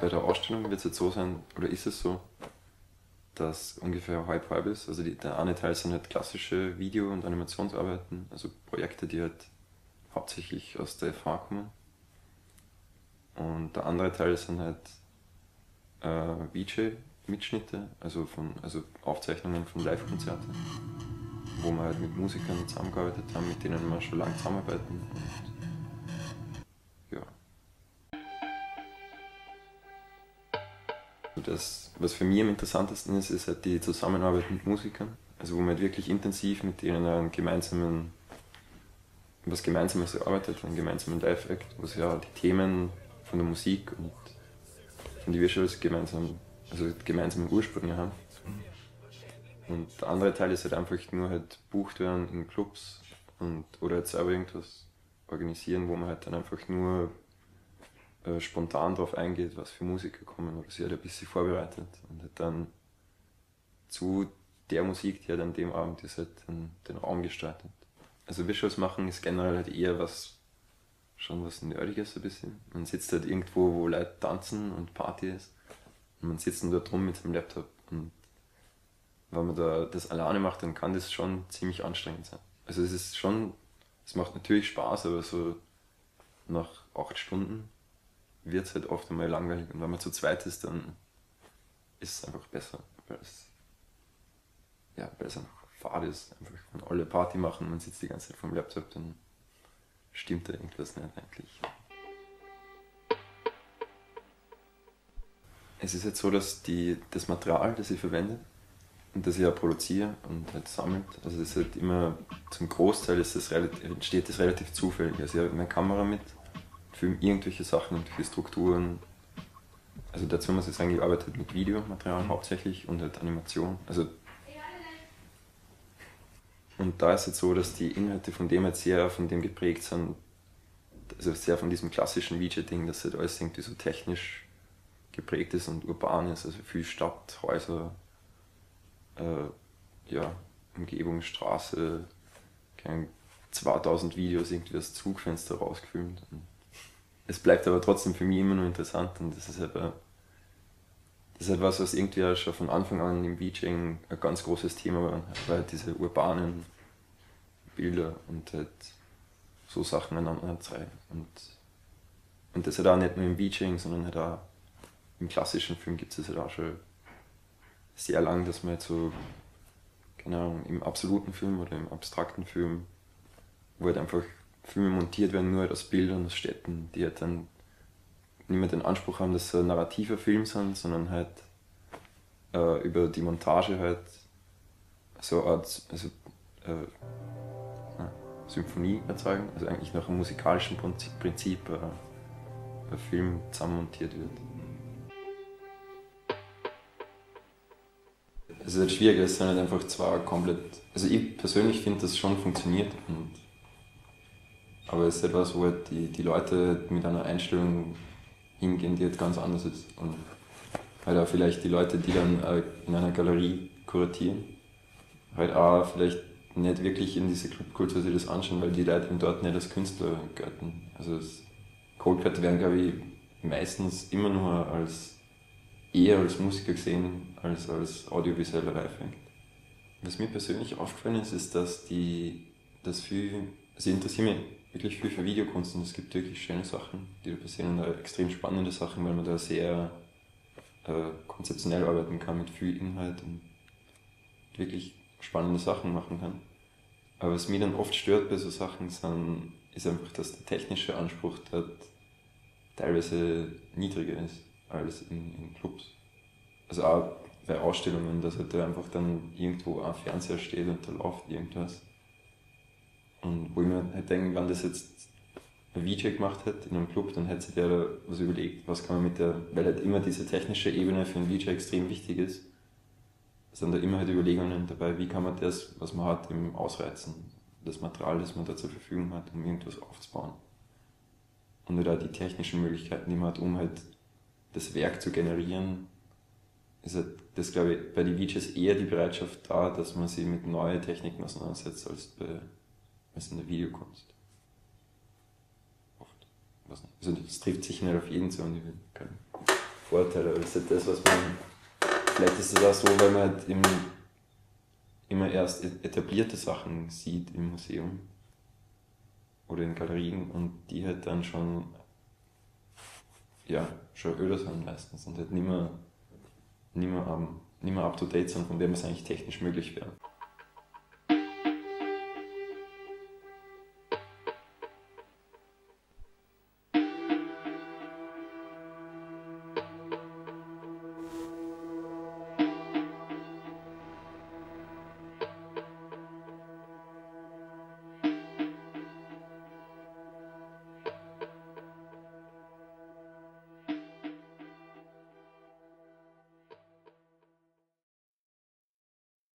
bei der Ausstellung wird es jetzt so sein, oder ist es so, dass ungefähr halb-halb ist. Also der eine Teil sind halt klassische Video- und Animationsarbeiten, also Projekte, die halt hauptsächlich aus der FH kommen. Und der andere Teil sind halt VJ-Mitschnitte, also Aufzeichnungen von Live-Konzerten, wo wir halt mit Musikern zusammengearbeitet haben, mit denen wir schon lange zusammenarbeiten. Und ja. Das, was für mich am interessantesten ist, ist halt die Zusammenarbeit mit Musikern. Also wo man halt wirklich intensiv mit denen was Gemeinsames erarbeitet, einen gemeinsamen Live-Act, wo sie ja die Themen von der Musik und von den Visuals gemeinsame Ursprünge haben. Und der andere Teil ist halt einfach nur halt bucht werden in Clubs oder jetzt selber irgendwas organisieren, wo man halt dann einfach nur spontan darauf eingeht, was für Musiker kommen oder sich halt ein bisschen vorbereitet und halt dann zu der Musik, die halt an dem Abend ist, halt den Raum gestaltet. Also Visuals machen ist generell halt eher was Nerdiges ein bisschen. Man sitzt halt irgendwo, wo Leute tanzen und Party ist und man sitzt dann dort rum mit seinem Laptop und wenn man da das alleine macht, dann kann das schon ziemlich anstrengend sein. Also es macht natürlich Spaß, aber so nach 8 Stunden wird es halt oft einmal langweilig und wenn man zu zweit ist, dann ist es einfach besser, weil es einfach fad ist. Einfach, wenn alle Party machen, man sitzt die ganze Zeit vom Laptop, dann stimmt da irgendwas nicht eigentlich. Es ist jetzt so, dass das Material, das ich verwende und das ich auch produziere und halt sammelt, also das ist halt immer, zum Großteil entsteht das relativ zufällig. Also ich habe meine Kamera mit, filme irgendwelche Sachen, irgendwelche Strukturen. Also dazu muss ich sagen, ich arbeite mit Videomaterial hauptsächlich und halt Animation. Und da ist es so, dass die Inhalte von dem halt sehr von dem geprägt sind, also sehr von diesem klassischen VJ-Ding, dass halt alles irgendwie so technisch geprägt ist und urban ist, also viel Stadt, Häuser, Umgebung, Straße, 2000 Videos irgendwie das Zugfenster rausgefilmt. Und es bleibt aber trotzdem für mich immer noch interessant und das ist halt was irgendwie auch schon von Anfang an im VJing ein ganz großes Thema war, weil halt diese urbanen Bilder und halt so Sachen aneinander zeigen. Und das halt auch nicht nur im VJing, sondern halt auch im klassischen Film gibt es halt auch schon sehr lang, dass man halt so, keine Ahnung, im absoluten Film oder im abstrakten Film, wo halt einfach Filme montiert werden, nur halt aus Bildern, aus Städten, die halt dann nicht mehr den Anspruch haben, dass sie ein narrativer Film sind, sondern halt über die Montage halt so eine Art Symphonie erzeugen, also eigentlich nach einem musikalischen Prinzip ein Film zusammenmontiert wird. Es ist halt schwierig, es sind halt einfach zwei komplett. Also ich persönlich finde, dass es schon funktioniert. Aber es ist etwas, wo halt die Leute mit einer Einstellung hingehen, die halt ganz anders ist. Und halt auch vielleicht die Leute, die dann in einer Galerie kuratieren, halt auch vielleicht nicht wirklich in diese Clubkultur sich das anschauen, weil die Leute eben dort nicht als Künstler gelten. Also Coldcut werden, glaube ich, meistens immer nur eher als Musiker gesehen als audiovisueller Reifing. Was mir persönlich aufgefallen ist, ist, dass also ich interessiere mich wirklich viel für Videokunst und es gibt wirklich schöne Sachen, die da passieren, und extrem spannende Sachen, weil man da sehr konzeptionell arbeiten kann mit viel Inhalt und wirklich spannende Sachen machen kann. Aber was mich dann oft stört bei so Sachen ist einfach, dass der technische Anspruch dort teilweise niedriger ist als in Clubs. Also auch bei Ausstellungen, dass halt da einfach dann irgendwo ein Fernseher steht und da läuft irgendwas. Und wo ich mir halt denke, wenn das jetzt ein VJ gemacht hätte in einem Club, dann hätte sich der da was überlegt, was kann man weil halt immer diese technische Ebene für einen VJ extrem wichtig ist, sind da immer halt Überlegungen dabei, wie kann man das, was man hat, eben ausreizen, das Material, das man da zur Verfügung hat, um irgendwas aufzubauen. Und halt auch die technischen Möglichkeiten, die man hat, um halt das Werk zu generieren, ist halt das, glaube ich, bei den VJs eher die Bereitschaft da, dass man sich mit neuen Techniken auseinandersetzt, als in der Videokunst. Oft. Also das trifft sicher nicht auf jeden zu und ich will keinen Vorteil als halt das, was man. Vielleicht ist es auch so, weil man halt immer erst etablierte Sachen sieht im Museum oder in Galerien und die halt dann schon, ja, schon öder sind meistens und halt nicht mehr up to date sind, von dem es eigentlich technisch möglich wäre.